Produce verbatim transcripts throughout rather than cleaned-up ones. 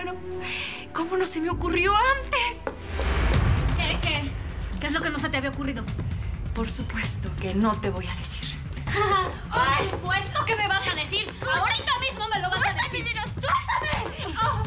hermano. ¿Cómo no se me ocurrió antes? ¿Qué? ¿Qué? ¿Qué es lo que no se te había ocurrido? Por supuesto que no te voy a decir. ¡Ay, puesto que me vas a decir! ¡Ahorita mismo me lo vas a decir! ¡Suéltame, suéltame! Oh.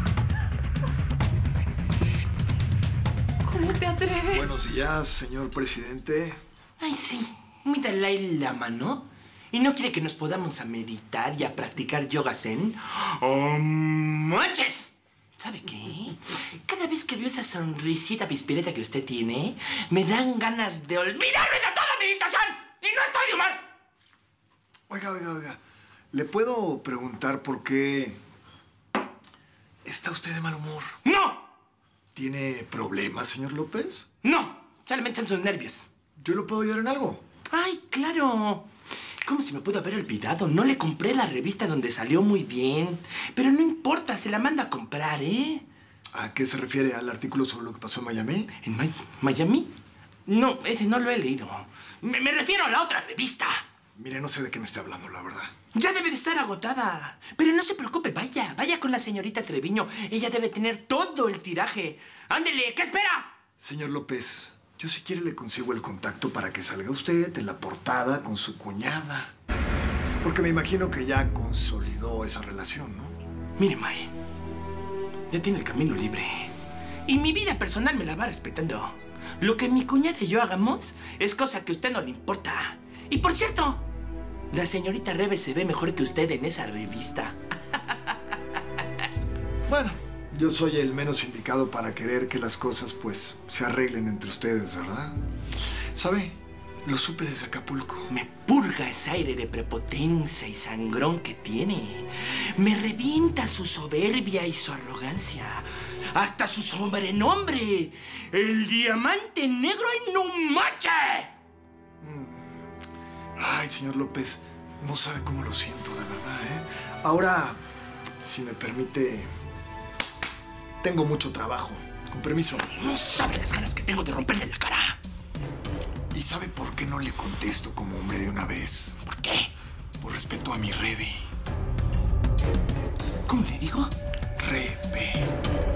¿Cómo te atreves? Buenos días, señor presidente. Ay, sí. Muy Dalai Lama, ¿no? ¿Y no quiere que nos podamos a meditar y a practicar yoga zen? ¡Oh, manches! ¿Sabe qué? Cada vez que veo esa sonrisita pispireta que usted tiene, me dan ganas de olvidarme de toda meditación. Y no estoy de humor. Oiga, oiga, oiga. ¿Le puedo preguntar por qué está usted de mal humor? ¡No! ¿Tiene problemas, señor López? ¡No! Solamente son sus nervios. ¿Yo lo puedo ayudar en algo? ¡Ay, claro! ¿Cómo se me pudo haber olvidado? No le compré la revista donde salió muy bien. Pero no importa, se la mando a comprar, ¿eh? ¿A qué se refiere? ¿Al artículo sobre lo que pasó en Miami? ¿En Mi- Miami? No, ese no lo he leído. Me, me refiero a la otra revista. Mire, no sé de qué me está hablando, la verdad. Ya debe de estar agotada. Pero no se preocupe, vaya. Vaya con la señorita Treviño. Ella debe tener todo el tiraje. ¡Ándele! ¿Qué espera? Señor López, yo si quiere le consigo el contacto para que salga usted en la portada con su cuñada. Porque me imagino que ya consolidó esa relación, ¿no? Mire, May. Ya tiene el camino libre. Y mi vida personal me la va respetando. Lo que mi cuñada y yo hagamos es cosa que a usted no le importa. Y por cierto, la señorita Rebe se ve mejor que usted en esa revista. Bueno, yo soy el menos indicado para querer que las cosas, pues, se arreglen entre ustedes, ¿verdad? ¿Sabe? Lo supe desde Acapulco. Me purga ese aire de prepotencia y sangrón que tiene. Me revienta su soberbia y su arrogancia. Hasta su sobrenombre. El diamante negro en Numache. Ay, señor López, no sabe cómo lo siento, de verdad, ¿eh? Ahora, si me permite, tengo mucho trabajo. Con permiso. No sabe las ganas que tengo de romperle la cara. ¿Y sabe por qué no le contesto como hombre de una vez? ¿Por qué? Por respeto a mi Rebe. ¿Cómo le digo? Rebe.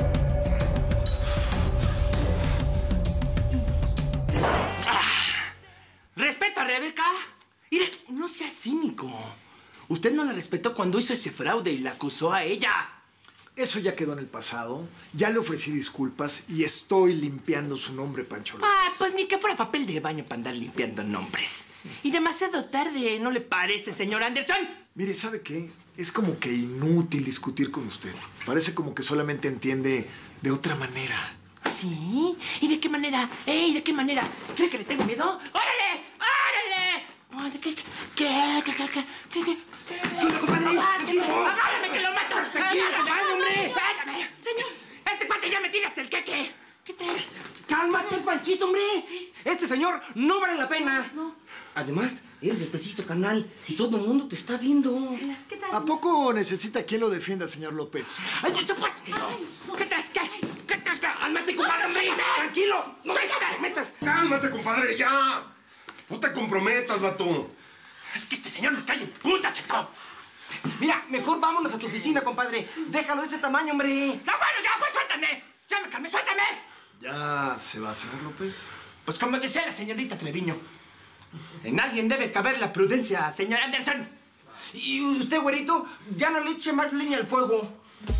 Ah, ¿respeto a Rebeca? Mire, no sea cínico. Usted no la respetó cuando hizo ese fraude y la acusó a ella. Eso ya quedó en el pasado. Ya le ofrecí disculpas y estoy limpiando su nombre, Pancho López. Ah, pues ni que fuera papel de baño para andar limpiando nombres. Y demasiado tarde, ¿no le parece, señor Anderson? Mire, ¿sabe qué? Es como que inútil discutir con usted. Parece como que solamente entiende de otra manera. ¿Sí? ¿Y de qué manera? ¿Eh? ¿Y de qué manera? ¿Cree que le tengo miedo? ¡Órale! ¡Órale! Ay, ¿de ¿Qué? ¿Qué? ¿Qué? ¿Qué? ¿Qué? ¿Qué? ¿Qué? ¡Agárrame que lo mato! ¡Agárrame, hombre! ¡Suéltame! Señor. ¡Este cuate ya me tira hasta el queque! ¿Qué traes? ¡Cálmate, Panchito, hombre! Sí. Este señor no vale la pena. No. Además, eres el preciso canal. Si todo el mundo te está viendo. ¿Qué tal? ¿A poco necesita quien lo defienda, señor López? ¡Ay, por supuesto que no! ¿Qué traes? ¿Qué? ¿Qué traes? ¡Cálmate, compadre! Tranquilo. No te ¡Suéltame! metas. Cálmate, compadre, ya. No te comprometas, vato. Es que este señor me cae en puta, cheto. Mira, mejor vámonos a tu oficina, compadre. Déjalo de ese tamaño, hombre. ¡No, bueno, ya, pues suéltame! ¡Ya me calmé, suéltame! ¿Ya se va, señor López? Pues como decía la señorita Treviño, en alguien debe caber la prudencia, señor Anderson. Y usted, güerito, ya no le eche más leña al fuego.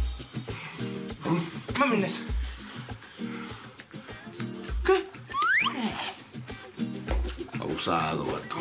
Vámonos. ¿Qué? Abusado, vato.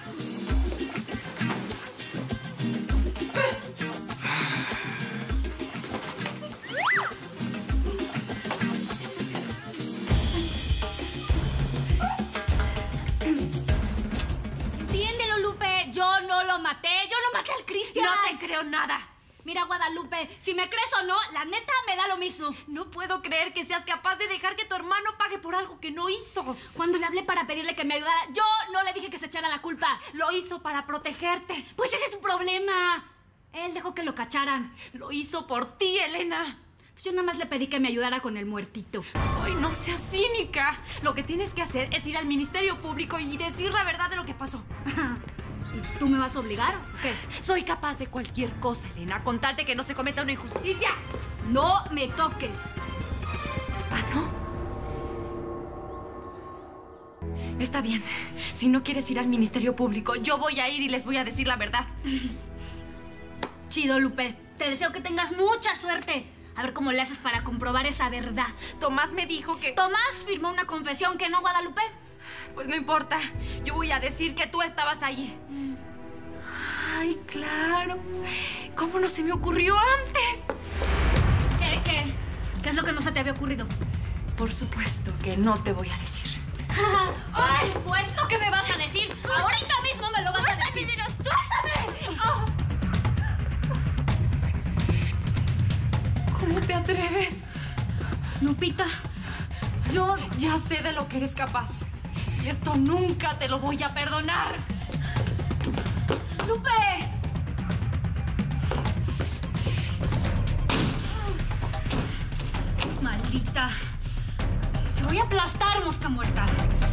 Entiéndelo, Lupe. Yo no lo maté. Yo no maté al Cristian. No te creo nada. Mira, Guadalupe, si me crees o no, la neta me da lo mismo. No puedo creer que seas capaz de dejar que tu hermano pague por algo que no hizo. Cuando le hablé para pedirle que me ayudara, yo no le dije que se echara la culpa. Lo hizo para protegerte. Pues ese es su problema. Él dejó que lo cacharan. Lo hizo por ti, Elena. Pues yo nada más le pedí que me ayudara con el muertito. Ay, no seas cínica. Lo que tienes que hacer es ir al Ministerio Público y decir la verdad de lo que pasó. ¿Y tú me vas a obligar o qué? Soy capaz de cualquier cosa, Elena, con tal de que no se cometa una injusticia. No me toques. ¿Ah, no? Está bien. Si no quieres ir al Ministerio Público, yo voy a ir y les voy a decir la verdad. Chido, Lupe. Te deseo que tengas mucha suerte. A ver cómo le haces para comprobar esa verdad. Tomás me dijo que... ¿Tomás firmó una confesión que no, Guadalupe? Pues no importa. Yo voy a decir que tú estabas allí. Ay, claro. ¿Cómo no se me ocurrió antes? ¿Qué, qué? ¿Qué es lo que no se te había ocurrido? Por supuesto que no te voy a decir. ¡Ay, puesto que me vas a decir! ¡Ahorita mismo me lo vas a decir! ¡Suéltame! Oh. ¿Cómo te atreves? Lupita, yo ya sé de lo que eres capaz. Y esto nunca te lo voy a perdonar. ¡Lupe! Maldita. Te voy a aplastar, mosca muerta.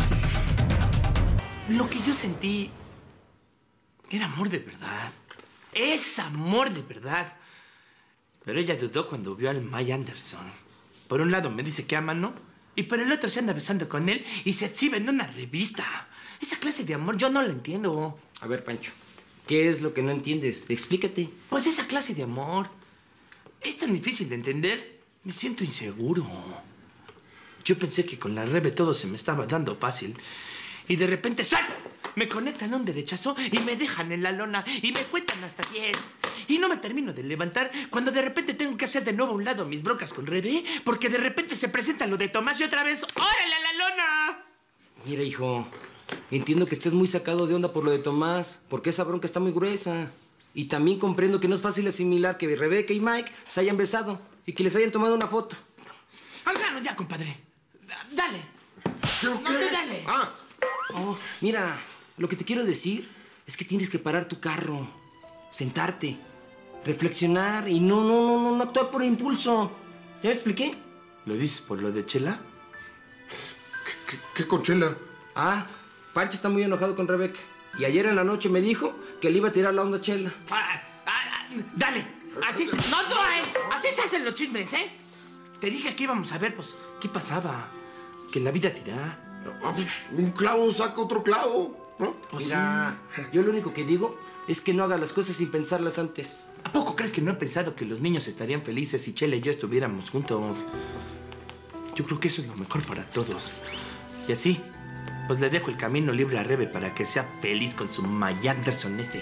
Lo que yo sentí era amor de verdad. Es amor de verdad. Pero ella dudó cuando vio al Mike Anderson. Por un lado me dice que ama, ¿no? Y por el otro se anda besando con él y se exhibe en una revista. Esa clase de amor yo no la entiendo. A ver, Pancho, ¿qué es lo que no entiendes? Explícate. Pues esa clase de amor es tan difícil de entender. Me siento inseguro. Yo pensé que con la Rebe todo se me estaba dando fácil. Y de repente, ¡sas! Me conectan a un derechazo y me dejan en la lona y me cuentan hasta diez. Y no me termino de levantar cuando de repente tengo que hacer de nuevo a un lado mis broncas con Rebe, porque de repente se presenta lo de Tomás y otra vez, ¡órale a la lona! Mira, hijo, entiendo que estés muy sacado de onda por lo de Tomás, porque esa bronca está muy gruesa. Y también comprendo que no es fácil asimilar que Rebeca y Mike se hayan besado y que les hayan tomado una foto. Al grano ya, compadre. Dale. ¿Qué o No, qué? tú dale. Ah, Oh, mira, lo que te quiero decir es que tienes que parar tu carro, sentarte, reflexionar y no, no, no, no, no actuar por impulso. ¿Ya me expliqué? ¿Lo dices por lo de Chela? ¿qué, qué, qué con Chela? Ah, Pancho está muy enojado con Rebeca. Y ayer en la noche me dijo que le iba a tirar la onda a Chela. Ah, ah, ah, dale. Así se... No, tú, eh. Así se hacen los chismes, ¿eh? Te dije que íbamos a ver, pues, qué pasaba. Que la vida tira. Ah, pues, un clavo saca otro clavo, ¿no? Pues Mira, sí. yo lo único que digo es que no hagas las cosas sin pensarlas antes. ¿A poco crees que no he pensado que los niños estarían felices si Chela y yo estuviéramos juntos? Yo creo que eso es lo mejor para todos. Y así, pues le dejo el camino libre a Rebe para que sea feliz con su Mike Anderson este.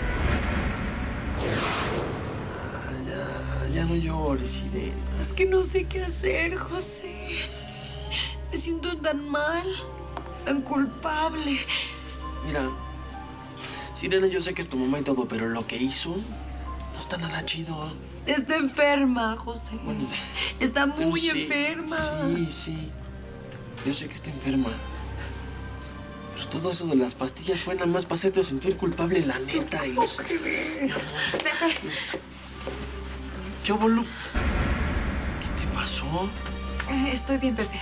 Ya, ya no llores, Irene. Es que no sé qué hacer, José. Me siento tan mal, tan culpable. Mira, Sirena, yo sé que es tu mamá y todo, pero lo que hizo no está nada chido. Está enferma, José. Bueno, Está pero muy sí, enferma. Sí, sí. Yo sé que está enferma. Pero todo eso de las pastillas fue nada más para hacerte sentir culpable, la neta. Y los... Pepe. ¿Qué bolu? ¿Qué te pasó? Eh, Estoy bien, Pepe.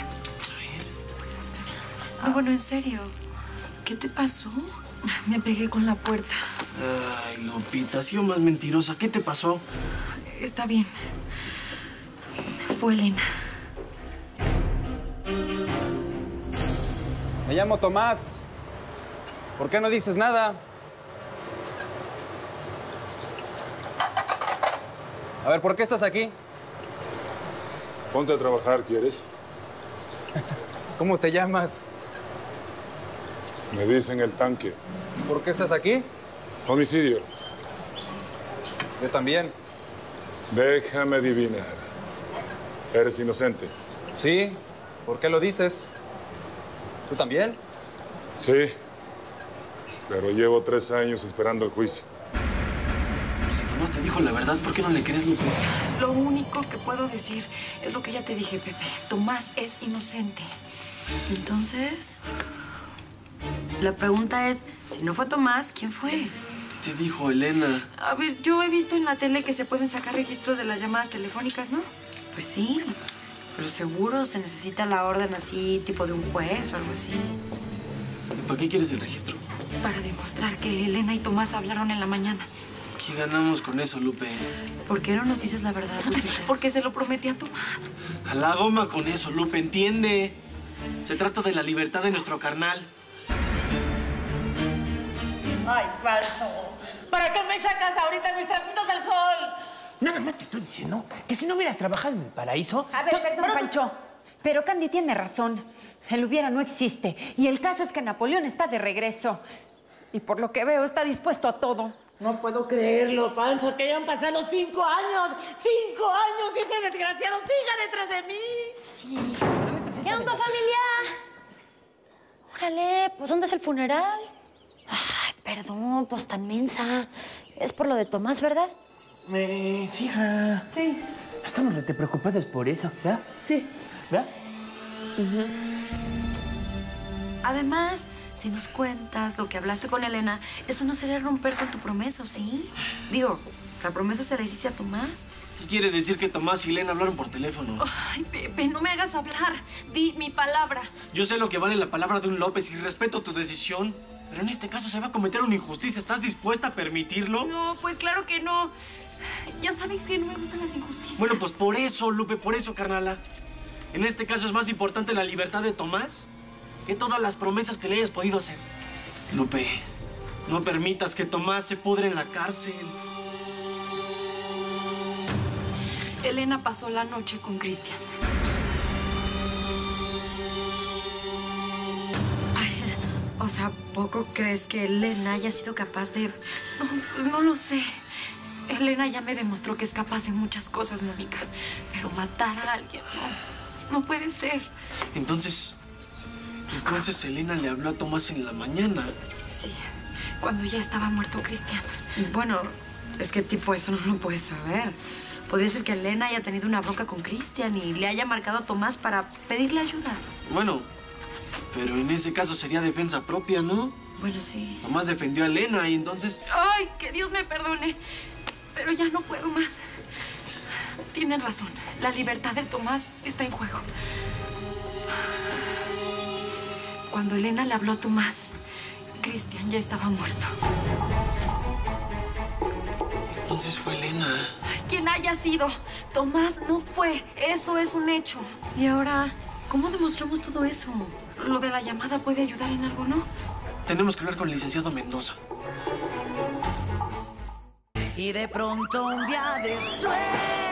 Ah, bueno, en serio. ¿Qué te pasó? Me pegué con la puerta. Ay, Lupita, has sido más mentirosa. ¿Qué te pasó? Está bien. Fue Elena. Me llamo Tomás. ¿Por qué no dices nada? A ver, ¿por qué estás aquí? Ponte a trabajar, ¿quieres? ¿Cómo te llamas? Me dicen el tanque. ¿Por qué estás aquí? Homicidio. Yo también. Déjame adivinar. Eres inocente. Sí. ¿Por qué lo dices? ¿Tú también? Sí. Pero llevo tres años esperando el juicio. Pero si Tomás te dijo la verdad, ¿por qué no le crees, Lupita? Lo único que puedo decir es lo que ya te dije, Pepe. Tomás es inocente. Entonces, la pregunta es, si no fue Tomás, ¿quién fue? ¿Qué te dijo Elena? A ver, yo he visto en la tele que se pueden sacar registros de las llamadas telefónicas, ¿no? Pues sí, pero seguro se necesita la orden así, tipo de un juez o algo así. ¿Y para qué quieres el registro? Para demostrar que Elena y Tomás hablaron en la mañana. ¿Qué ganamos con eso, Lupe? ¿Por qué no nos dices la verdad, Lupita? Porque se lo prometí a Tomás. A la goma con eso, Lupe, entiende. Se trata de la libertad de nuestro carnal. Ay, Pancho, ¿para qué me sacas ahorita mis trapitos al sol? Nada más te estoy diciendo que si no hubieras trabajado en el paraíso... A ver, perdón, Pancho, pero Candy tiene razón. El hubiera no existe. Y el caso es que Napoleón está de regreso. Y por lo que veo, está dispuesto a todo. No puedo creerlo, Pancho, que hayan pasado cinco años. ¡Cinco años! ¡Y ese desgraciado siga detrás de mí! Sí. ¿Qué onda, familia? Órale, pues ¿dónde es el funeral? Ay, perdón, pues tan mensa. Es por lo de Tomás, ¿verdad? Eh, sí, hija. Sí. Estamos rete preocupados por eso, ¿verdad? Sí. ¿Verdad? Uh-huh. Además, si nos cuentas lo que hablaste con Elena, eso no sería romper con tu promesa, ¿o sí? Digo, la promesa se la hiciste a Tomás. ¿Qué quiere decir que Tomás y Elena hablaron por teléfono? Ay, Pepe, no me hagas hablar. Di mi palabra. Yo sé lo que vale la palabra de un López y respeto tu decisión. Pero en este caso se va a cometer una injusticia. ¿Estás dispuesta a permitirlo? No, pues claro que no. Ya sabes que no me gustan las injusticias. Bueno, pues por eso, Lupe, por eso, carnala. En este caso es más importante la libertad de Tomás que todas las promesas que le hayas podido hacer. Lupe, no permitas que Tomás se pudre en la cárcel. Elena pasó la noche con Cristian. O sea, ¿poco crees que Elena haya sido capaz de...? No, pues no lo sé. Elena ya me demostró que es capaz de muchas cosas, Mónica. Pero matar a alguien, no. No puede ser. Entonces... Entonces Elena le habló a Tomás en la mañana. Sí, cuando ya estaba muerto Cristian. Bueno, es que tipo eso no lo puedes saber. Podría ser que Elena haya tenido una bronca con Cristian y le haya marcado a Tomás para pedirle ayuda. Bueno, pero en ese caso sería defensa propia, ¿no? Bueno, sí. Tomás defendió a Elena y entonces... Ay, que Dios me perdone. Pero ya no puedo más. Tienen razón. La libertad de Tomás está en juego. Cuando Elena le habló a Tomás, Cristian ya estaba muerto. Entonces fue Elena. Quien haya sido, Tomás no fue. Eso es un hecho. Y ahora, ¿cómo demostramos todo eso? Lo de la llamada puede ayudar en algo, ¿no? Tenemos que hablar con el licenciado Mendoza. Y de pronto un día de sueño